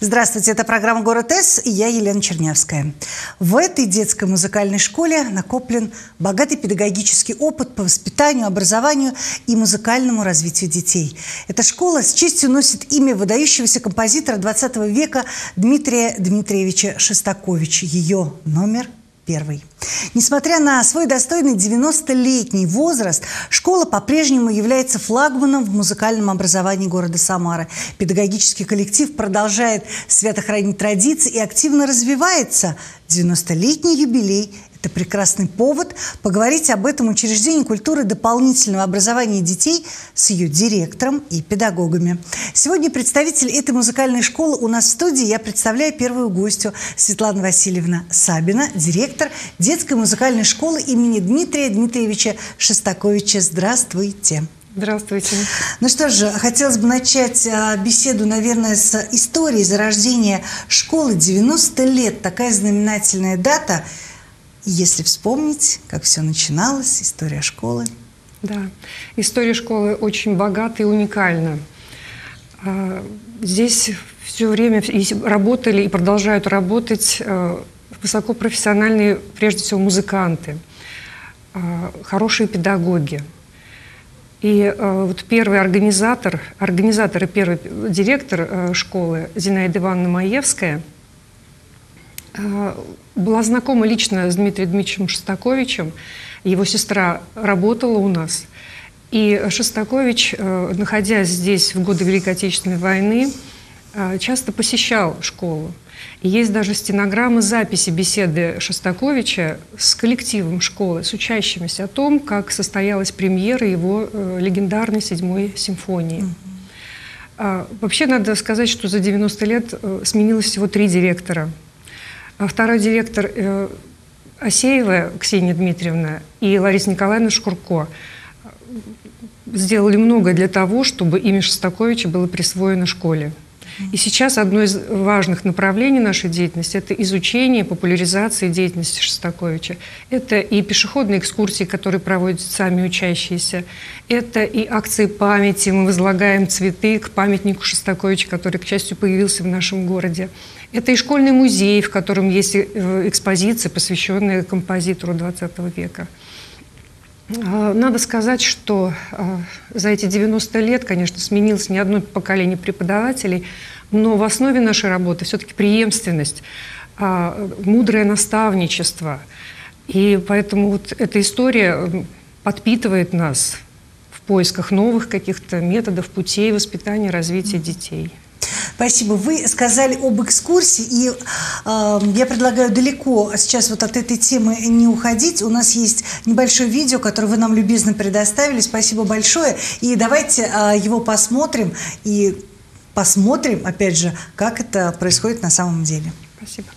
Здравствуйте, это программа «Город С» и я, Елена Чернявская. В этой детской музыкальной школе накоплен богатый педагогический опыт по воспитанию, образованию и музыкальному развитию детей. Эта школа с честью носит имя выдающегося композитора XX века Дмитрия Дмитриевича Шостаковича. Ее номер 1. Несмотря на свой достойный 90-летний возраст, школа по-прежнему является флагманом в музыкальном образовании города Самары. Педагогический коллектив продолжает свято хранить традиции и активно развивается. 90-летний юбилей – это прекрасный повод поговорить об этом учреждении культуры дополнительного образования детей с ее директором и педагогами. Сегодня представитель этой музыкальной школы у нас в студии. Я представляю первую гостью Светлана Васильевна Сабина, директор детской музыкальной школы имени Дмитрия Дмитриевича Шостаковича. Здравствуйте. Здравствуйте. Ну что же, хотелось бы начать беседу, наверное, с истории зарождения школы. 90 лет, такая знаменательная дата. Если вспомнить, как все начиналось, история школы. Да, история школы очень богата и уникальна. Здесь все время работали и продолжают работать высокопрофессиональные, прежде всего, музыканты, хорошие педагоги. И вот первый организатор и первый директор школы Зинаида Ивановна Маевская была знакома лично с Дмитрием Дмитриевичем Шостаковичем. Его сестра работала у нас. И Шостакович, находясь здесь в годы Великой Отечественной войны, часто посещал школу. И есть даже стенограммы записи беседы Шостаковича с коллективом школы, с учащимися о том, как состоялась премьера его легендарной 7-й симфонии. Вообще надо сказать, что за 90 лет сменилось всего 3 директора. Второй директор Асеева Ксения Дмитриевна и Лариса Николаевна Шкурко сделали многое для того, чтобы имя Шостаковича было присвоено школе. И сейчас одно из важных направлений нашей деятельности – это изучение, популяризация деятельности Шостаковича. Это и пешеходные экскурсии, которые проводят сами учащиеся. Это и акции памяти. Мы возлагаем цветы к памятнику Шостаковича, который, к счастью, появился в нашем городе. Это и школьный музей, в котором есть экспозиции, посвященные композитору XX века. Надо сказать, что за эти 90 лет, конечно, сменилось не одно поколение преподавателей, но в основе нашей работы все-таки преемственность, мудрое наставничество. И поэтому вот эта история подпитывает нас в поисках новых каких-то методов, путей воспитания, развития детей. Спасибо. Вы сказали об экскурсии, и я предлагаю далеко сейчас вот от этой темы не уходить. У нас есть небольшое видео, которое вы нам любезно предоставили. Спасибо большое. И давайте его посмотрим и посмотрим, опять же, как это происходит на самом деле. Спасибо.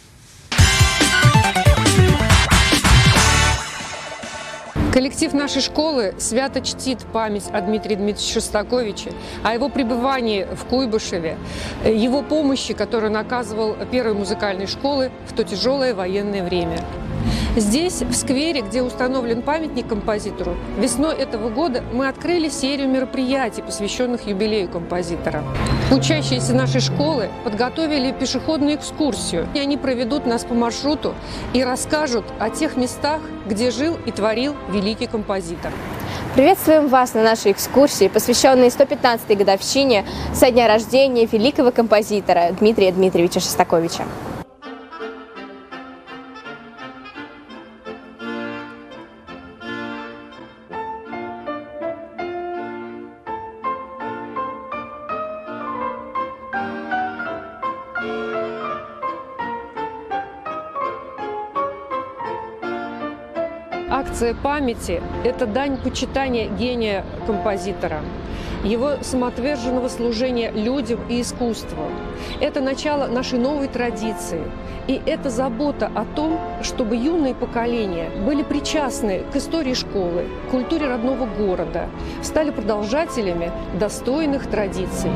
Коллектив нашей школы свято чтит память о Дмитрии Дмитриевиче Шостаковиче, о его пребывании в Куйбышеве, его помощи, которую он оказывал первой музыкальной школы в то тяжелое военное время. Здесь, в сквере, где установлен памятник композитору, весной этого года мы открыли серию мероприятий, посвященных юбилею композитора. Учащиеся нашей школы подготовили пешеходную экскурсию. И они проведут нас по маршруту и расскажут о тех местах, где жил и творил великий композитор. Приветствуем вас на нашей экскурсии, посвященной 115-й годовщине со дня рождения великого композитора Дмитрия Дмитриевича Шостаковича. Акция памяти – это дань почитания гения композитора, его самоотверженного служения людям и искусству. Это начало нашей новой традиции. И это забота о том, чтобы юные поколения были причастны к истории школы, к культуре родного города, стали продолжателями достойных традиций.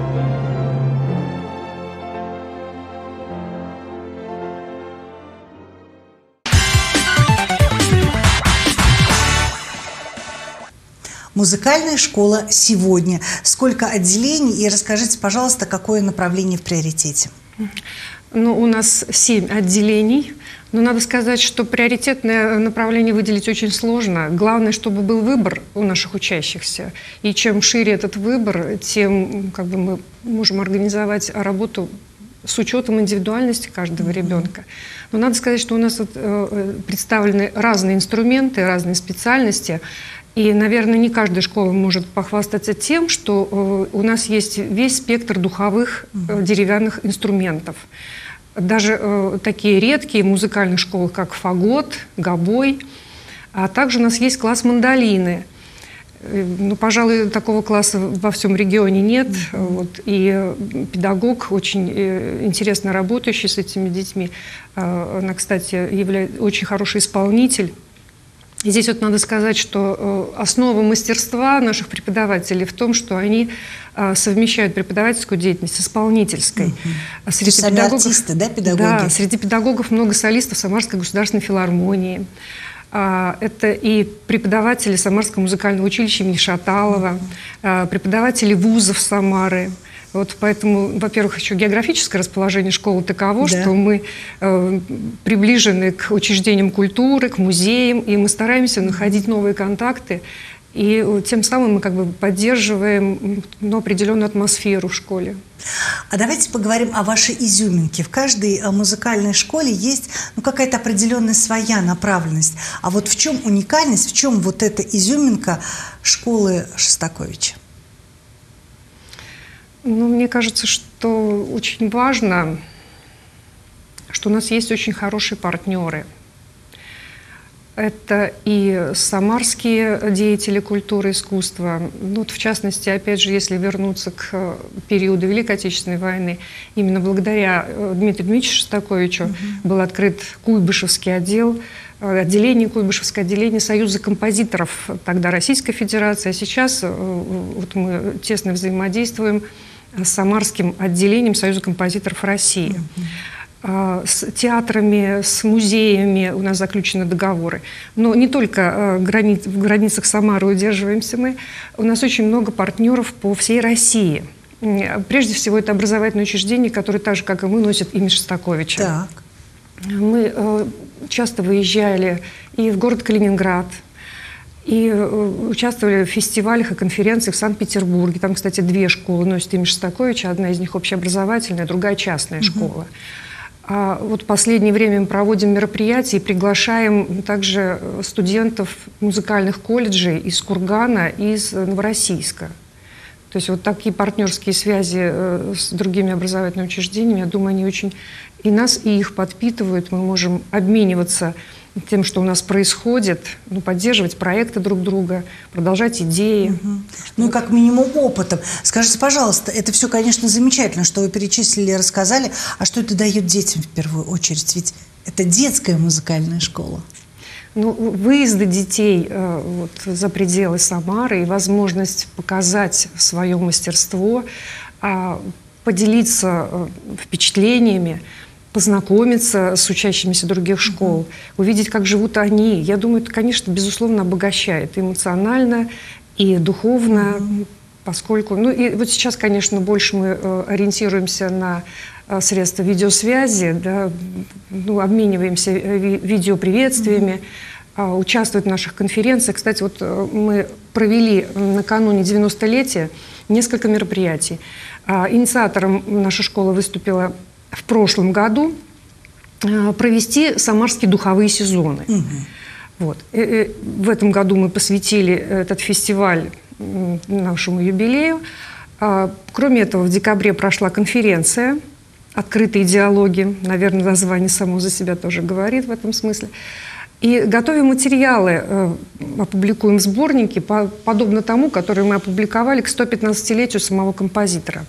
Музыкальная школа сегодня. Сколько отделений? И расскажите, пожалуйста, какое направление в приоритете? Ну, у нас 7 отделений. Но надо сказать, что приоритетное направление выделить очень сложно. Главное, чтобы был выбор у наших учащихся. И чем шире этот выбор, тем как бы, мы можем организовать работу с учетом индивидуальности каждого ребенка. Но надо сказать, что у нас представлены разные инструменты, разные специальности. И, наверное, не каждая школа может похвастаться тем, что у нас есть весь спектр духовых деревянных инструментов. Даже такие редкие в музыкальных школах, как фагот, гобой. А также у нас есть класс мандолины. Ну, пожалуй, такого класса во всем регионе нет. Вот. И педагог, очень интересно работающий с этими детьми, она, кстати, является очень хороший исполнитель. И здесь вот надо сказать, что основа мастерства наших преподавателей в том, что они совмещают преподавательскую деятельность с исполнительской. Среди педагогов, артисты, да, педагоги? Да, среди педагогов много солистов Самарской государственной филармонии. Это и преподаватели Самарского музыкального училища имени Шаталова, преподаватели вузов Самары. Вот поэтому, во-первых, еще географическое расположение школы таково, да, что мы приближены к учреждениям культуры, к музеям, и мы стараемся находить новые контакты, и тем самым мы как бы поддерживаем определенную атмосферу в школе. А давайте поговорим о вашей изюминке. В каждой музыкальной школе есть какая-то определенная своя направленность. А вот в чем уникальность, в чем вот эта изюминка школы Шостаковича? Ну, мне кажется, что очень важно, что у нас есть очень хорошие партнеры. Это и самарские деятели культуры и искусства. Ну, вот в частности, опять же, если вернуться к периоду Великой Отечественной войны, именно благодаря Дмитрию Дмитриевичу Шостаковичу был открыт Куйбышевский Куйбышевское отделение Союза композиторов тогда Российской Федерации, а сейчас вот мы тесно взаимодействуем с Самарским отделением Союза композиторов России. С театрами, с музеями у нас заключены договоры. Но не только в границах Самары удерживаемся мы. У нас очень много партнеров по всей России. Прежде всего, это образовательные учреждения, которые так же, как и мы, носят имя Шостаковича. Так. Мы часто выезжали и в город Калининград, и участвовали в фестивалях и конференциях в Санкт-Петербурге. Там, кстати, 2 школы носят имя Шостаковича. Одна из них общеобразовательная, другая частная школа. А вот в последнее время мы проводим мероприятия и приглашаем также студентов музыкальных колледжей из Кургана и из Новороссийска. То есть вот такие партнерские связи с другими образовательными учреждениями, я думаю, они очень и нас, и их подпитывают. Мы можем обмениваться тем, что у нас происходит, поддерживать проекты друг друга, продолжать идеи. Ну и как минимум опытом. Скажите, пожалуйста, это все, конечно, замечательно, что вы перечислили и рассказали, а что это дает детям в первую очередь? Ведь это детская музыкальная школа. Ну, выезды детей за пределы Самары и возможность показать свое мастерство, поделиться впечатлениями, познакомиться с учащимися других школ, увидеть, как живут они. Я думаю, это, конечно, безусловно обогащает эмоционально и духовно, поскольку... Ну, и вот сейчас, конечно, больше мы ориентируемся на средства видеосвязи, да, обмениваемся видеоприветствиями, участвуют в наших конференциях. Кстати, вот мы провели накануне 90-летия несколько мероприятий. Инициатором наша школа выступила в прошлом году провести самарские духовые сезоны. Вот. В этом году мы посвятили этот фестиваль нашему юбилею. Кроме этого, в декабре прошла конференция «Открытые диалоги». Наверное, название само за себя тоже говорит в этом смысле. И готовим материалы, опубликуем сборники, подобно тому, который мы опубликовали к 115-летию самого композитора.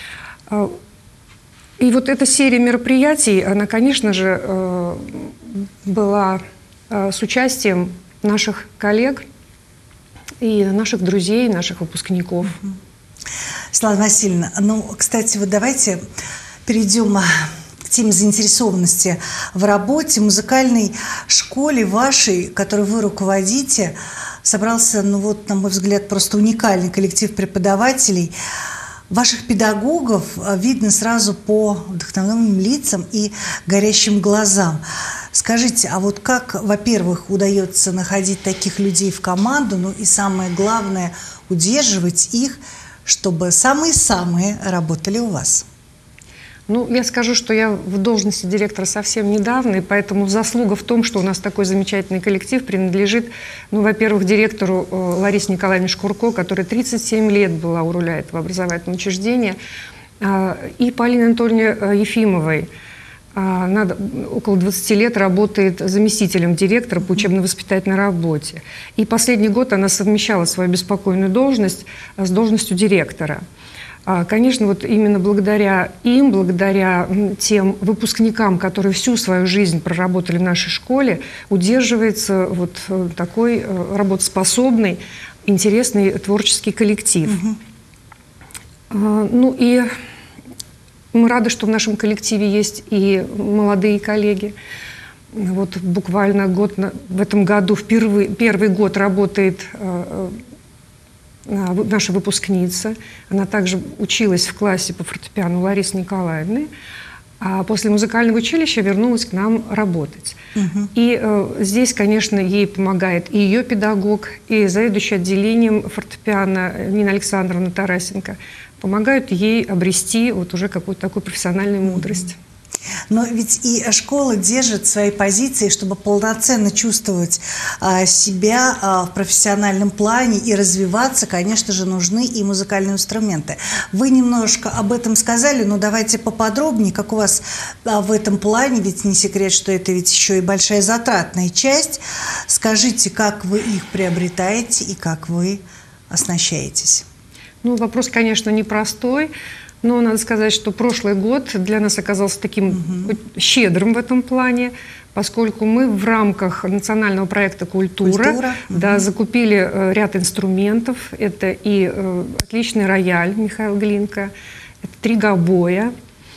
И вот эта серия мероприятий, она, конечно же, была с участием наших коллег и наших друзей, наших выпускников. Светлана Васильевна, кстати, вот давайте перейдем к теме заинтересованности в работе. В музыкальной школе вашей, которой вы руководите, собрался, на мой взгляд, просто уникальный коллектив преподавателей. Ваших педагогов видно сразу по вдохновенным лицам и горящим глазам. Скажите, а вот как, во-первых, удается находить таких людей в команду, ну и самое главное, удерживать их, чтобы самые-самые работали у вас? Ну, я скажу, что я в должности директора совсем недавно, и поэтому заслуга в том, что у нас такой замечательный коллектив, принадлежит, ну, во-первых, директору Ларисе Николаевне Шкурко, которая 37 лет была у руля этого образовательного учреждения, и Полине Анатольевне Ефимовой. Она около 20 лет работает заместителем директора по учебно-воспитательной работе. И последний год она совмещала свою беспокойную должность с должностью директора. Конечно, вот именно благодаря им, благодаря тем выпускникам, которые всю свою жизнь проработали в нашей школе, удерживается вот такой работоспособный, интересный творческий коллектив. Ну и мы рады, что в нашем коллективе есть и молодые коллеги. Вот буквально в этом году первый год работает наша выпускница. Она также училась в классе по фортепиано Ларисы Николаевны, а после музыкального училища вернулась к нам работать. И здесь, конечно, ей помогает и ее педагог, и заведующий отделением фортепиано Нина Александровна Тарасенко. Помогают ей обрести вот уже какую-то такую профессиональную мудрость. Но ведь и школа держит свои позиции, чтобы полноценно чувствовать себя в профессиональном плане и развиваться, конечно же, нужны и музыкальные инструменты. Вы немножко об этом сказали, но давайте поподробнее, как у вас в этом плане, ведь не секрет, что это ведь еще и большая затратная часть. Скажите, как вы их приобретаете и как вы оснащаетесь? Ну, вопрос, конечно, непростой. Но надо сказать, что прошлый год для нас оказался таким щедрым в этом плане, поскольку мы в рамках национального проекта «Культура» закупили ряд инструментов. Это и отличный рояль Михаила Глинка, это 3 гобоя,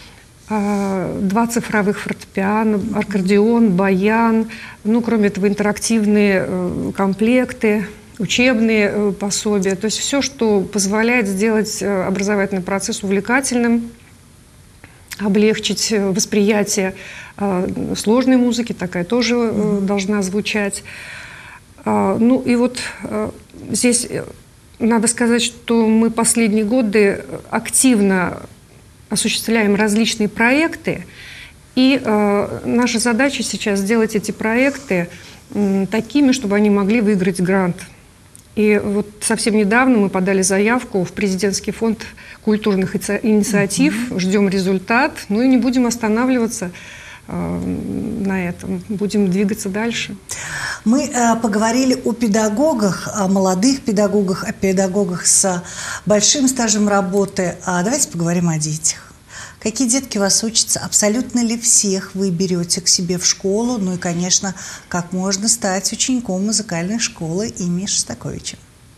2 цифровых фортепиано, аккордеон, баян, ну, кроме этого, интерактивные комплекты, учебные пособия, то есть все, что позволяет сделать образовательный процесс увлекательным, облегчить восприятие сложной музыки, такая тоже должна звучать. Ну и вот здесь надо сказать, что мы последние годы активно осуществляем различные проекты, и наша задача сейчас сделать эти проекты такими, чтобы они могли выиграть грант. И вот совсем недавно мы подали заявку в президентский фонд культурных инициатив, ждем результат, ну и не будем останавливаться на этом, будем двигаться дальше. Мы поговорили о педагогах, о молодых педагогах, о педагогах с большим стажем работы. А давайте поговорим о детях. Какие детки у вас учатся? Абсолютно ли всех вы берете к себе в школу? Ну и, конечно, как можно стать учеником музыкальной школы имени Шостаковича?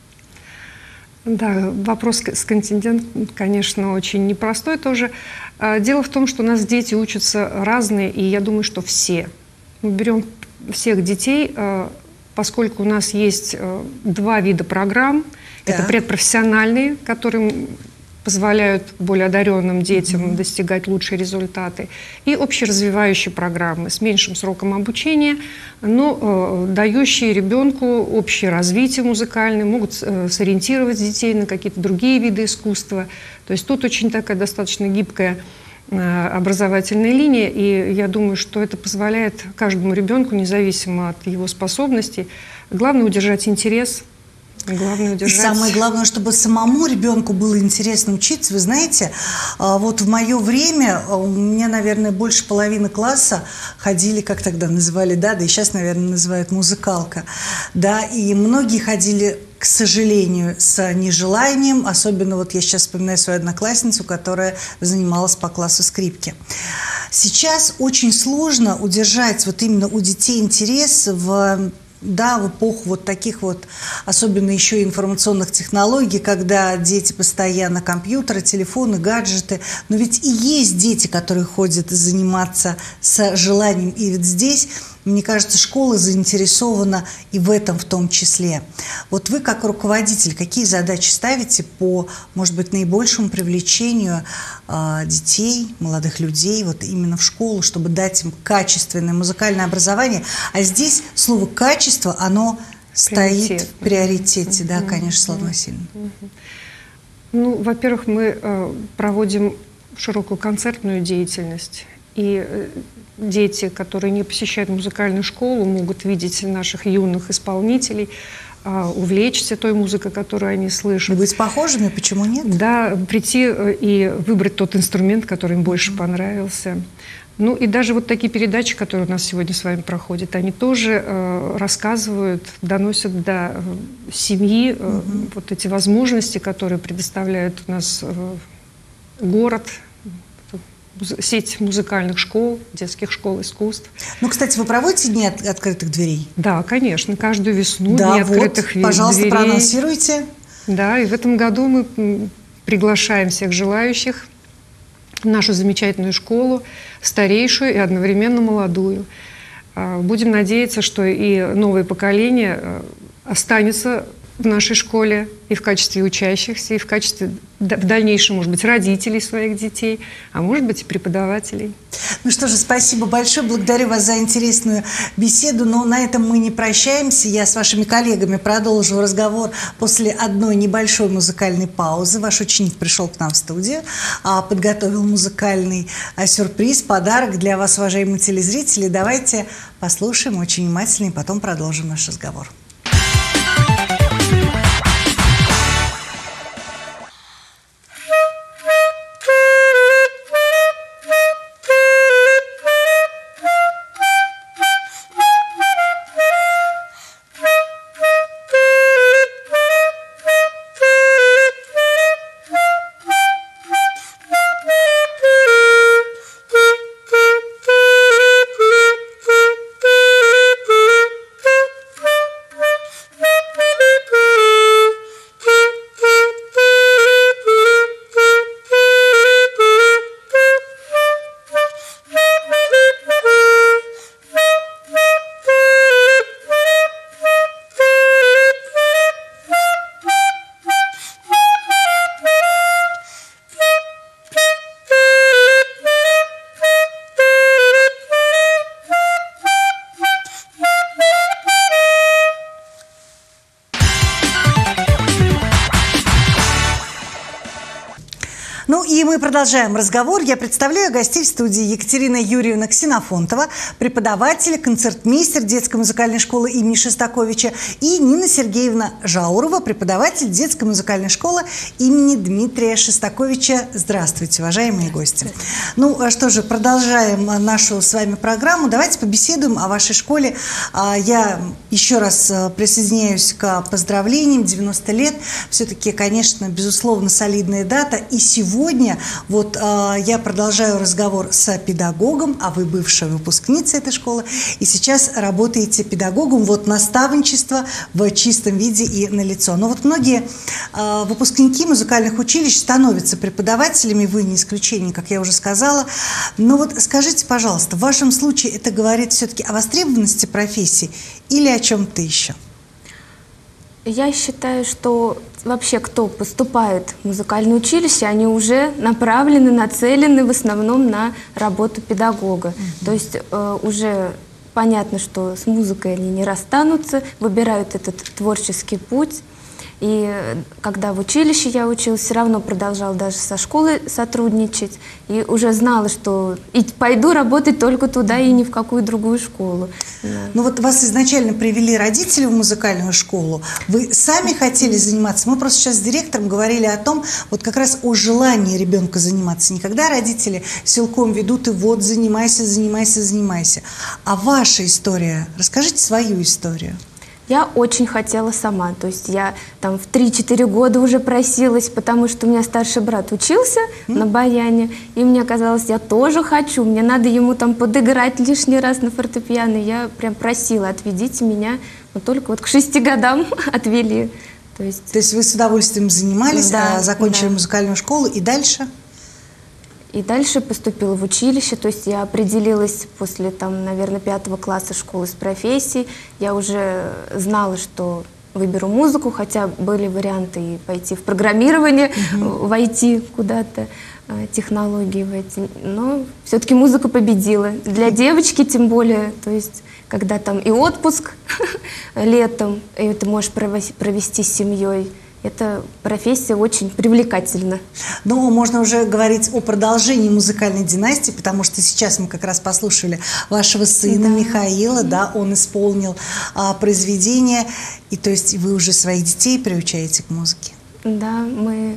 Да, вопрос с контингентом, конечно, очень непростой тоже. Дело в том, что у нас дети учатся разные, и я думаю, что все. Мы берем всех детей, поскольку у нас есть 2 вида программ. Да. Это предпрофессиональные, которым позволяют более одаренным детям достигать лучшие результаты, и общеразвивающие программы с меньшим сроком обучения, но дающие ребенку общее развитие музыкальное, могут сориентировать детей на какие-то другие виды искусства. То есть тут очень такая достаточно гибкая образовательная линия, и я думаю, что это позволяет каждому ребенку, независимо от его способностей, главное удержать интерес. Главное удержать. И самое главное, чтобы самому ребенку было интересно учиться. Вы знаете, вот в мое время у меня, наверное, больше половины класса ходили, как тогда называли, да и сейчас, наверное, называют музыкалка, да, и многие ходили, к сожалению, с нежеланием, особенно вот я сейчас вспоминаю свою одноклассницу, которая занималась по классу скрипки. Сейчас очень сложно удержать вот именно у детей интерес в эпоху вот таких вот, особенно еще информационных технологий, когда дети постоянно компьютеры, телефоны, гаджеты. Но ведь и есть дети, которые ходят заниматься с желанием. И вот здесь Мне кажется, школа заинтересована и в этом в том числе. Вот вы, как руководитель, какие задачи ставите по, может быть, наибольшему привлечению детей, молодых людей вот именно в школу, чтобы дать им качественное музыкальное образование? А здесь слово «качество», оно стоит в приоритете, да, конечно, Светлана Васильевна. Ну, во-первых, мы проводим широкую концертную деятельность, и дети, которые не посещают музыкальную школу, могут видеть наших юных исполнителей, увлечься той музыкой, которую они слышат. Быть похожими, почему нет? Да, прийти и выбрать тот инструмент, который им больше понравился. Ну и даже вот такие передачи, которые у нас сегодня с вами проходят, они тоже рассказывают, доносят до семьи вот эти возможности, которые предоставляет у нас город, сеть музыкальных школ, детских школ искусств. Ну, кстати, вы проводите дни открытых дверей? Да, конечно, каждую весну да, дни открытых дверей. Пожалуйста, проанонсируйте. Да, и в этом году мы приглашаем всех желающих в нашу замечательную школу, старейшую и одновременно молодую. Будем надеяться, что и новое поколение останется в нашей школе и в качестве учащихся, и в качестве в дальнейшем, может быть, родителей своих детей, а может быть, и преподавателей. Ну что же, спасибо большое. Благодарю вас за интересную беседу. Но на этом мы не прощаемся. Я с вашими коллегами продолжу разговор после одной небольшой музыкальной паузы. Ваш ученик пришел к нам в студию, подготовил музыкальный сюрприз, подарок для вас, уважаемые телезрители. Давайте послушаем очень внимательно и потом продолжим наш разговор. Ну и мы продолжаем разговор. Я представляю гостей в студии: Екатерина Юрьевна Ксенофонтова, преподаватель, концертмейстер детской музыкальной школы имени Шостаковича, и Нина Сергеевна Жаурова, преподаватель детской музыкальной школы имени Дмитрия Шостаковича. Здравствуйте, уважаемые гости. Ну что же, продолжаем нашу с вами программу. Давайте побеседуем о вашей школе. Я еще раз присоединяюсь к поздравлениям. 90 лет. Все-таки, конечно, безусловно, солидная дата. И сегодня вот я продолжаю разговор с педагогом, а вы бывшая выпускница этой школы, и сейчас работаете педагогом, вот наставничество в чистом виде и налицо. Но вот многие выпускники музыкальных училищ становятся преподавателями, вы не исключение, как я уже сказала. Но вот скажите, пожалуйста, в вашем случае это говорит все-таки о востребованности профессии или о чем-то еще? Я считаю, что вообще кто поступает в музыкальное училище, они уже направлены, нацелены в основном на работу педагога. То есть уже понятно, что с музыкой они не расстанутся, выбирают этот творческий путь. И когда в училище я училась, все равно продолжала даже со школой сотрудничать. И уже знала, что пойду работать только туда и ни в какую другую школу. Ну вот вас изначально привели родители в музыкальную школу. Вы сами хотели заниматься? Мы просто сейчас с директором говорили о том, вот как раз о желании ребенка заниматься. Не когда родители силком ведут и вот занимайся, занимайся, занимайся. А ваша история? Расскажите свою историю. Я очень хотела сама, то есть я там в 3-4 года уже просилась, потому что у меня старший брат учился на баяне, и мне казалось, я тоже хочу, мне надо ему там подыграть лишний раз на фортепиано. Я прям просила, отведите меня, но только вот к 6 годам отвели. То есть вы с удовольствием занимались, да, закончили да. музыкальную школу и дальше? И дальше поступила в училище, то есть я определилась после, там, наверное, 5 класса школы с профессией. Я уже знала, что выберу музыку, хотя были варианты и пойти в программирование, войти куда-то, технологии войти. Но все-таки музыка победила. Для девочки тем более, то есть когда там и отпуск летом, и ты можешь провести с семьей. Эта профессия очень привлекательна. Но можно уже говорить о продолжении музыкальной династии, потому что сейчас мы как раз послушали вашего сына Михаила, да, он исполнил произведение, и то есть вы уже своих детей приучаете к музыке. Да, мы,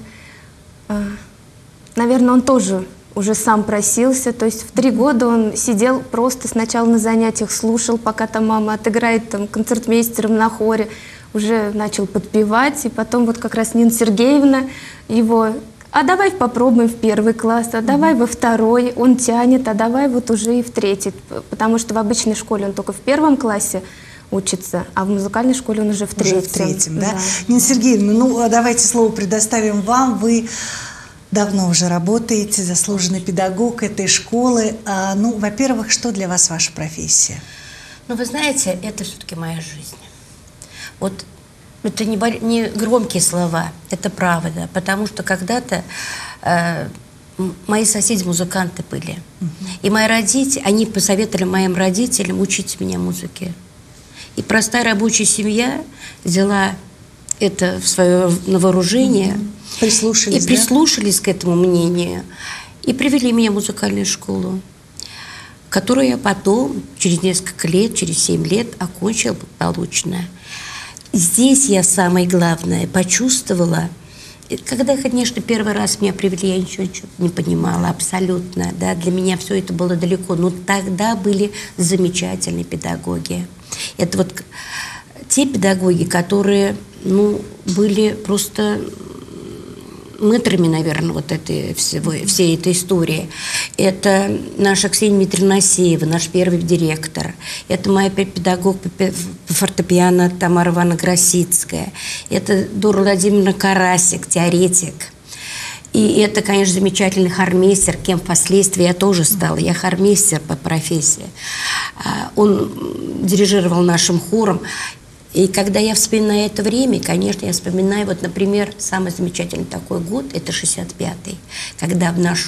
наверное, он тоже уже сам просился, то есть в 3 года он сидел просто сначала на занятиях, слушал, пока там мама отыграет там концертмейстером на хоре, уже начал подпевать, и потом вот как раз Нина Сергеевна его: а давай попробуем в 1 класс, а давай во 2, он тянет, а давай вот уже и в 3, потому что в обычной школе он только в 1 классе учится, а в музыкальной школе он уже в 3. Уже в 3, да? Нина Сергеевна, ну давайте слово предоставим вам, вы давно уже работаете, заслуженный педагог этой школы. Ну, во-первых, что для вас ваша профессия? Ну, вы знаете, это все-таки моя жизнь. Вот это не громкие слова, это правда, потому что когда-то мои соседи музыканты были. И мои родители, они посоветовали моим родителям учить меня музыке. И простая рабочая семья взяла это в свое на вооружение. Прислушались, и прислушались к этому мнению. И привели меня в музыкальную школу, которую я потом, через несколько лет, через 7 лет, окончила благополучно. Здесь я, самое главное, почувствовала, когда, конечно, 1 раз меня привели, я ничего не понимала абсолютно, да, для меня все это было далеко, но тогда были замечательные педагоги. Это вот те педагоги, которые, ну, были просто мэтрами, наверное, вот всей этой истории. Это наша Ксения Дмитриевна Асеева, наш первый директор. Это моя педагог по фортепиано Тамара Ивановна Гросицкая. Это Дора Владимировна Карасик, теоретик. И это, конечно, замечательный хормейстер, кем впоследствии я тоже стала. Я хормейстер по профессии. Он дирижировал нашим хором. И когда я вспоминаю это время, конечно, я вспоминаю, вот, например, самый замечательный такой год, это 65-й, когда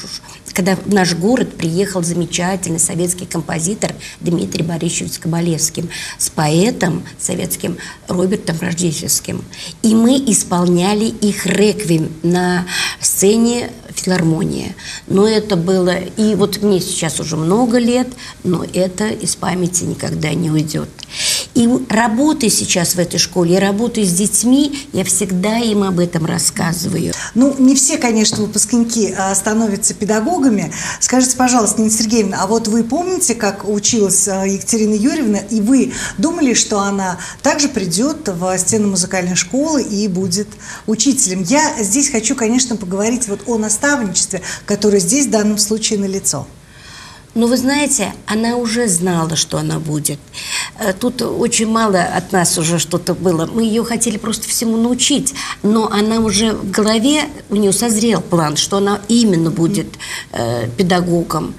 в наш город приехал замечательный советский композитор Дмитрий Борисович Скобалевский с поэтом советским Робертом Рождественским. И мы исполняли их реквием на сцене филармонии. Но это было, и вот мне сейчас уже много лет, но это из памяти никогда не уйдет. И работая сейчас в этой школе, я работаю с детьми, я всегда им об этом рассказываю. Ну, не все, конечно, выпускники становятся педагогами. Скажите, пожалуйста, Нина Сергеевна, а вот вы помните, как училась Екатерина Юрьевна, и вы думали, что она также придет в стены музыкальной школы и будет учителем? Я здесь хочу, конечно, поговорить вот о наставничестве, которое здесь в данном случае налицо. Но вы знаете, она уже знала, что она будет. Тут очень мало от нас уже что-то было. Мы ее хотели просто всему научить. Но она уже в голове, у нее созрел план, что она именно будет педагогом.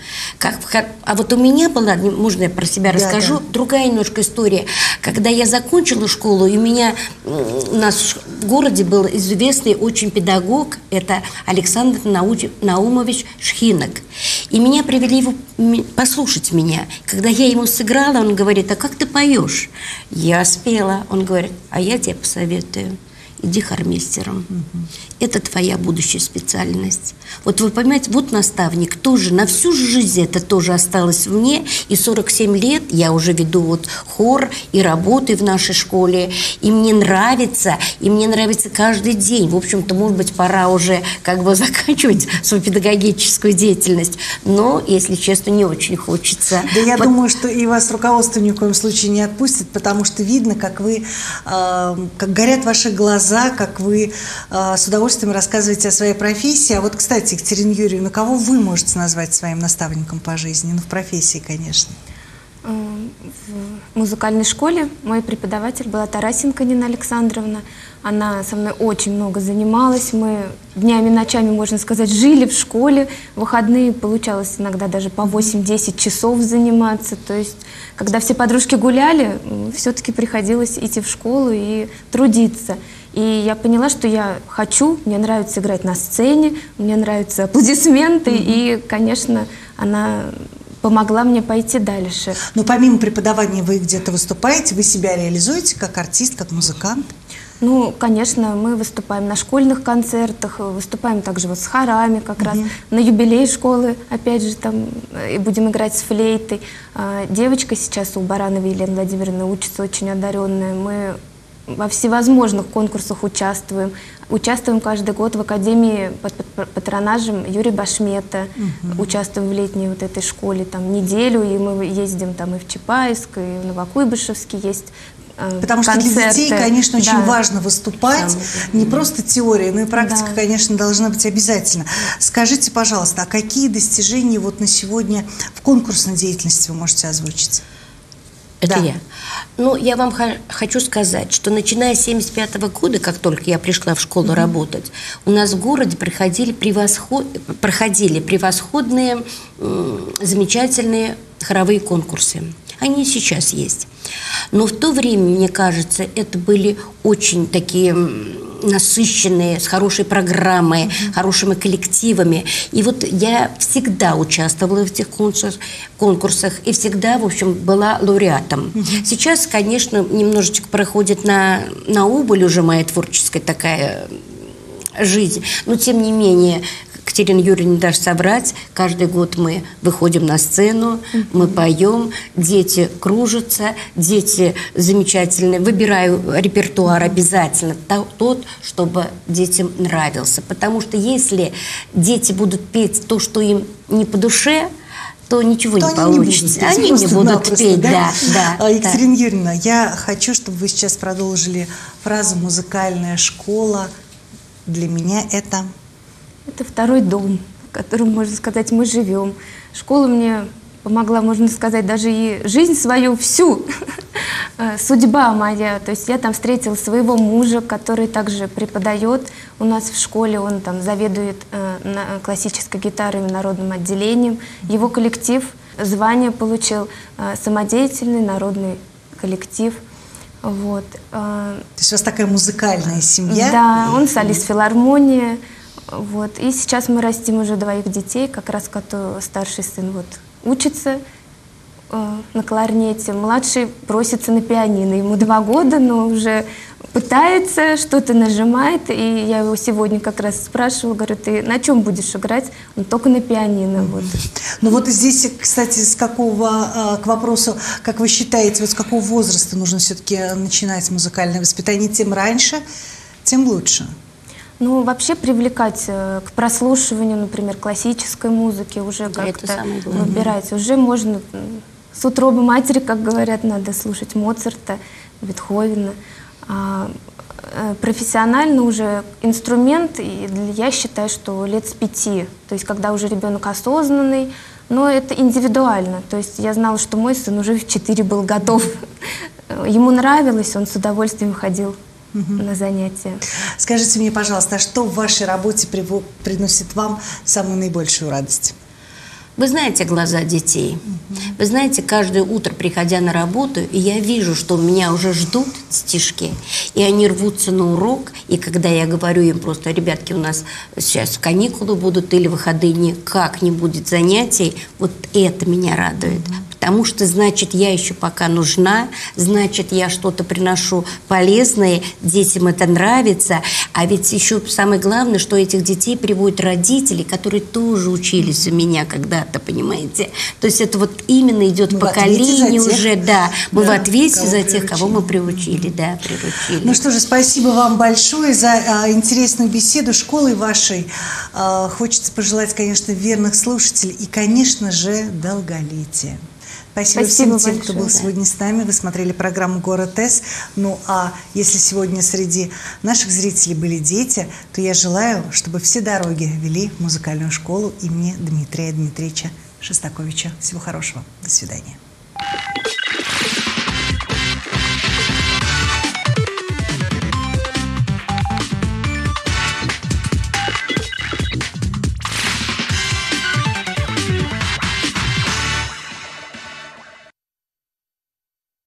А вот у меня была, можно я про себя расскажу, другая немножко история. Когда я закончила школу, и у нас в городе был известный очень педагог, это Александр Наумович Шхинок. И меня привели его послушать меня. Когда я ему сыграла, он говорит: а как ты поешь? Я спела. Он говорит: а я тебе посоветую, иди хормейстером. Это твоя будущая специальность. Вот вы понимаете, вот наставник тоже на всю жизнь это тоже осталось в мне. И 47 лет я уже веду вот хор и работаю в нашей школе. И мне нравится каждый день. В общем-то, может быть, пора уже как бы заканчивать свою педагогическую деятельность. Но, если честно, не очень хочется. Да я думаю, что и вас руководство ни в коем случае не отпустит, потому что видно, как вы, как горят ваши глаза, как вы с удовольствием рассказываете о своей профессии. А вот, кстати, Екатерина Юрьевна, кого вы можете назвать своим наставником по жизни? Ну, в профессии, конечно. В музыкальной школе мой преподаватель была Тарасенко Нина Александровна. Она со мной очень много занималась. Мы днями, ночами, можно сказать, жили в школе. В выходные получалось иногда даже по 8-10 часов заниматься. То есть, когда все подружки гуляли, все-таки приходилось идти в школу и трудиться. И я поняла, что я хочу, мне нравится играть на сцене, мне нравятся аплодисменты. И, конечно, она помогла мне пойти дальше. Но помимо преподавания вы где-то выступаете, вы себя реализуете как артист, как музыкант? Ну, конечно, мы выступаем на школьных концертах, выступаем также вот с хорами как раз, на юбилей школы, опять же, там и будем играть с флейтой. Девочка сейчас у Барановой Елены Владимировны учится, очень одаренная. Мы во всевозможных конкурсах участвуем. Участвуем каждый год в Академии под патронажем Юрия Башмета. Участвуем в летней вот этой школе там неделю, и мы ездим там и в Чапаевск, и в Новокуйбышевске есть Потому что концерты. для детей, конечно, очень Да. важно выступать. Не просто теория, но и практика, Да. конечно, должна быть обязательно. Скажите, пожалуйста, а какие достижения вот на сегодня в конкурсной деятельности вы можете озвучить? Это Да. я. Ну, я вам хочу сказать, что начиная с 1975 года, как только я пришла в школу работать, у нас в городе проходили превосходные, замечательные хоровые конкурсы. Они и сейчас есть. Но в то время, мне кажется, это были очень такие насыщенные, с хорошей программой, хорошими коллективами. И вот я всегда участвовала в этих конкурсах и всегда, в общем, была лауреатом. Сейчас, конечно, немножечко проходит на убыль уже моя творческая такая жизнь, но тем не менее, Катерина Юрьевна не даст соврать, каждый год мы выходим на сцену, мы поем, дети кружатся, дети замечательные. Выбираю репертуар обязательно тот, чтобы детям нравился. Потому что если дети будут петь то, что им не по душе, то ничего не получится. Они не будут петь, да. Екатерина Юрьевна, я хочу, чтобы вы сейчас продолжили фразу «музыкальная школа». Для меня это... Это второй дом, в котором, можно сказать, мы живем. Школа мне помогла, можно сказать, даже и жизнь свою всю, судьба моя. То есть я там встретила своего мужа, который также преподает у нас в школе. Он там заведует классической гитарой в народном отделении. Его коллектив звание получил самодеятельный народный коллектив. Вот. То есть у вас такая музыкальная семья? Да, он солист филармонии. Вот. И сейчас мы растим уже двоих детей, как раз старший сын вот учится на кларнете, младший просится на пианино. Ему 2 года, но уже пытается, что-то нажимает. И я его сегодня как раз спрашивала, говорю, ты на чем будешь играть? Он только на пианино. Вот. Ну вот здесь, кстати, к вопросу, как вы считаете, вот с какого возраста нужно все-таки начинать музыкальное воспитание? Тем раньше, тем лучше. Ну, вообще привлекать к прослушиванию, например, классической музыки уже как-то выбирать. Уже можно с утробы матери, как говорят, надо слушать Моцарта, Бетховена. Профессионально уже инструмент, и я считаю, что лет с 5. То есть когда уже ребенок осознанный, но это индивидуально. То есть я знала, что мой сын уже в 4 был готов. Ему нравилось, он с удовольствием ходил на занятия. Скажите мне, пожалуйста, а что в вашей работе приносит вам самую наибольшую радость? Вы знаете глаза детей. Вы знаете, каждое утро, приходя на работу, и я вижу, что меня уже ждут стишки, и они рвутся на урок, и когда я говорю им просто, ребятки, у нас сейчас каникулы будут или выходные, никак не будет занятий, вот это меня радует. Потому что, значит, я еще пока нужна, значит, я что-то приношу полезное, детям это нравится. А ведь еще самое главное, что этих детей приводят родители, которые тоже учились у меня когда-то, понимаете? То есть это вот именно идет поколение уже, да. Мы в ответе за тех, кого мы приучили, да, приручили. Ну что же, спасибо вам большое за интересную беседу. Школой вашей хочется пожелать, конечно, верных слушателей и, конечно же, долголетия. Спасибо всем тем, кто был сегодня с нами. Вы смотрели программу «Город С». Ну, а если сегодня среди наших зрителей были дети, то я желаю, чтобы все дороги вели в музыкальную школу имени Дмитрия Дмитриевича Шостаковича. Всего хорошего. До свидания.